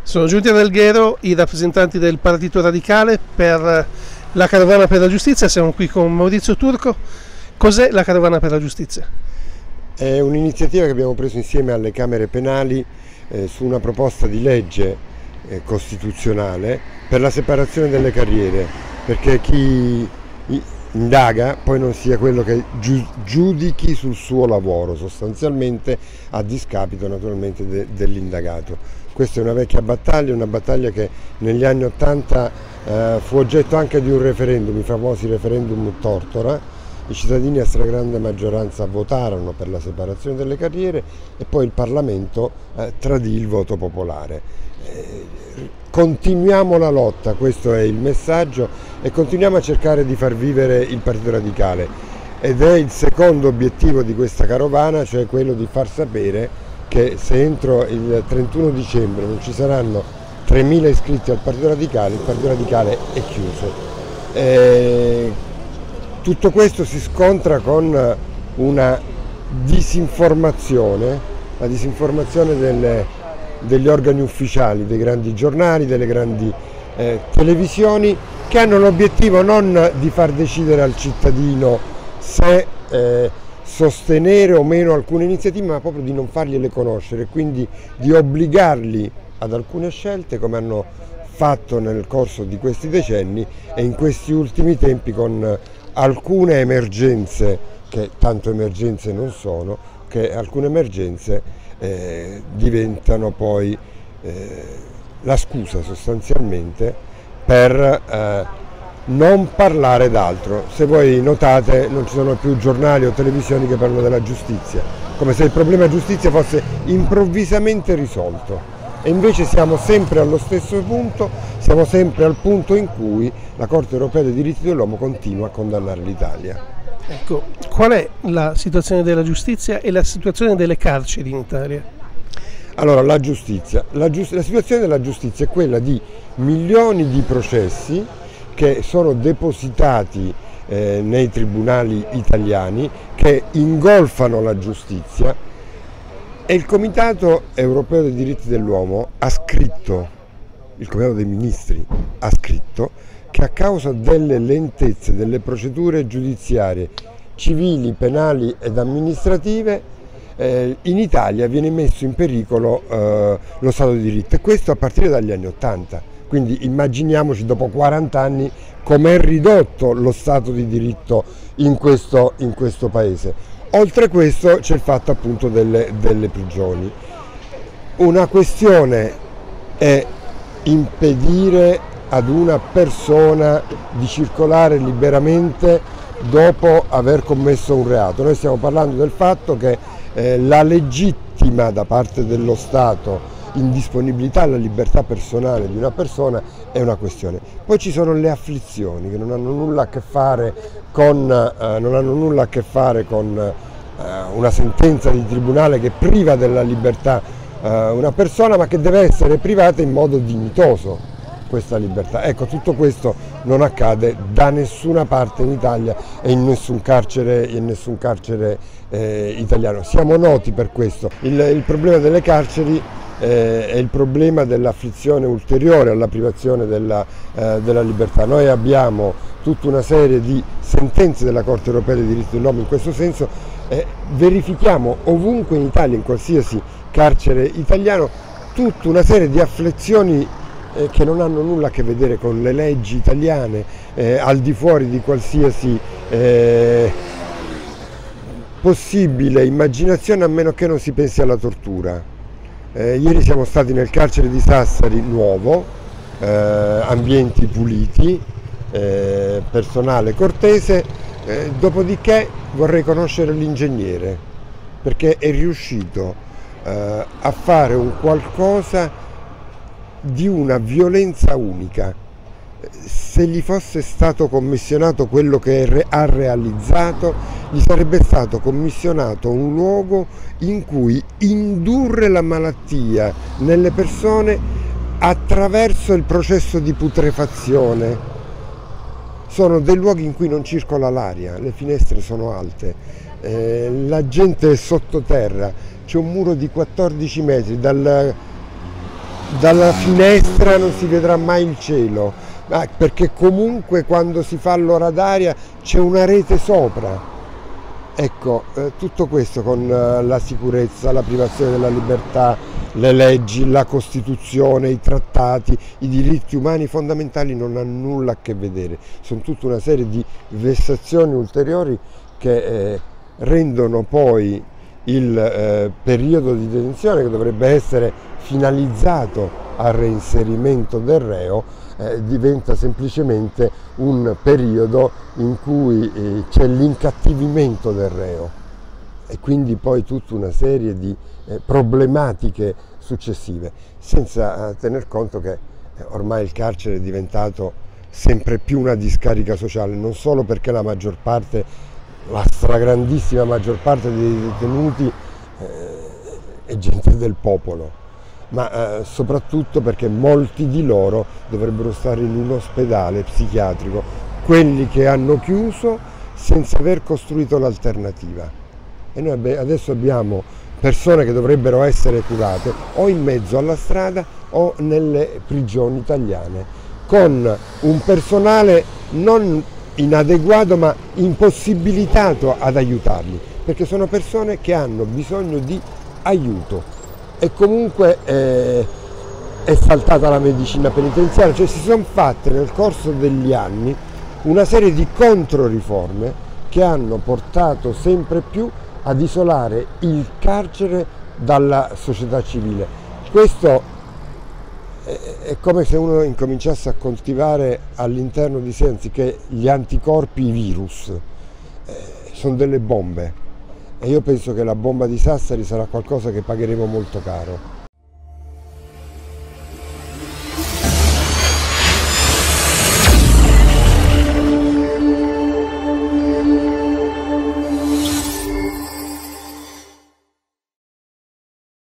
Sono giunti ad Alghero i rappresentanti del Partito Radicale per la Carovana per la Giustizia. Siamo qui con Maurizio Turco. Cos'è la Carovana per la Giustizia? È un'iniziativa che abbiamo preso insieme alle Camere penali su una proposta di legge costituzionale per la separazione delle carriere, perché chi indaga poi non sia quello che giudichi sul suo lavoro, sostanzialmente a discapito naturalmente dell'indagato. Questa è una vecchia battaglia, una battaglia che negli anni '80 fu oggetto anche di un referendum, i famosi referendum Tortora. I cittadini a stragrande maggioranza votarono per la separazione delle carriere e poi il Parlamento tradì il voto popolare. Continuiamo la lotta, questo è il messaggio, e continuiamo a cercare di far vivere il Partito Radicale, ed è il secondo obiettivo di questa carovana, cioè quello di far sapere che se entro il 31 dicembre non ci saranno 3.000 iscritti al Partito Radicale, il Partito Radicale è chiuso. Tutto questo si scontra con una disinformazione, la disinformazione degli organi ufficiali, dei grandi giornali, delle grandi televisioni, che hanno l'obiettivo non di far decidere al cittadino se sostenere o meno alcune iniziative, ma proprio di non fargliele conoscere, quindi di obbligarli ad alcune scelte, come hanno fatto nel corso di questi decenni e in questi ultimi tempi con alcune emergenze, che tanto emergenze non sono, che alcune emergenze diventano poi la scusa sostanzialmente per non parlare d'altro. Se voi notate non ci sono più giornali o televisioni che parlano della giustizia, come se il problema giustizia fosse improvvisamente risolto. E invece siamo sempre allo stesso punto, siamo sempre al punto in cui la Corte Europea dei Diritti dell'Uomo continua a condannare l'Italia. Ecco, qual è la situazione della giustizia e la situazione delle carceri in Italia? Allora, la situazione della giustizia è quella di milioni di processi che sono depositati nei tribunali italiani, che ingolfano la giustizia, e il Comitato Europeo dei Diritti dell'Uomo ha scritto, il Comitato dei Ministri ha scritto, che a causa delle lentezze delle procedure giudiziarie civili, penali ed amministrative in Italia viene messo in pericolo lo Stato di diritto, e questo a partire dagli anni '80. Quindi immaginiamoci dopo 40 anni com'è ridotto lo Stato di diritto in questo Paese. Oltre a questo c'è il fatto appunto delle prigioni. Una questione è impedire ad una persona di circolare liberamente dopo aver commesso un reato. Noi stiamo parlando del fatto che la legittima da parte dello Stato indisponibilità alla libertà personale di una persona è una questione. Poi ci sono le afflizioni che non hanno nulla a che fare con una sentenza di tribunale che priva della libertà una persona, ma che deve essere privata in modo dignitoso questa libertà. Ecco, tutto questo non accade da nessuna parte in Italia e in nessun carcere italiano. Siamo noti per questo. Il problema delle carceri è il problema dell'afflizione ulteriore alla privazione della libertà. Noi abbiamo tutta una serie di sentenze della Corte Europea dei Diritti dell'Uomo in questo senso, verifichiamo ovunque in Italia, in qualsiasi carcere italiano, tutta una serie di afflizioni che non hanno nulla a che vedere con le leggi italiane, al di fuori di qualsiasi possibile immaginazione, a meno che non si pensi alla tortura. Ieri siamo stati nel carcere di Sassari nuovo, ambienti puliti, personale cortese, dopodiché vorrei conoscere l'ingegnere, perché è riuscito a fare un qualcosa di una violenza unica. Se gli fosse stato commissionato quello che ha realizzato, gli sarebbe stato commissionato un luogo in cui indurre la malattia nelle persone attraverso il processo di putrefazione. Sono dei luoghi in cui non circola l'aria, le finestre sono alte, la gente è sottoterra, c'è un muro di 14 metri dalla finestra non si vedrà mai il cielo, perché comunque quando si fa l'ora d'aria c'è una rete sopra. Ecco, tutto questo con la sicurezza, la privazione della libertà, le leggi, la Costituzione, i trattati, i diritti umani fondamentali non hanno nulla a che vedere. Sono tutta una serie di vessazioni ulteriori che rendono poi il periodo di detenzione, che dovrebbe essere finalizzato al reinserimento del reo, diventa semplicemente un periodo in cui c'è l'incattivimento del reo e quindi poi tutta una serie di problematiche successive, senza tener conto che ormai il carcere è diventato sempre più una discarica sociale, non solo perché la stragrandissima maggior parte dei detenuti è gente del popolo, ma soprattutto perché molti di loro dovrebbero stare in un ospedale psichiatrico, quelli che hanno chiuso senza aver costruito l'alternativa. E noi adesso abbiamo persone che dovrebbero essere curate o in mezzo alla strada o nelle prigioni italiane, con un personale non inadeguato ma impossibilitato ad aiutarli, perché sono persone che hanno bisogno di aiuto. E comunque è saltata la medicina penitenziaria, cioè si sono fatte nel corso degli anni una serie di controriforme che hanno portato sempre più ad isolare il carcere dalla società civile. Questo è come se uno incominciasse a coltivare all'interno di sé, anziché gli anticorpi, i virus. Sono delle bombe. E io penso che la bomba di Sassari sarà qualcosa che pagheremo molto caro.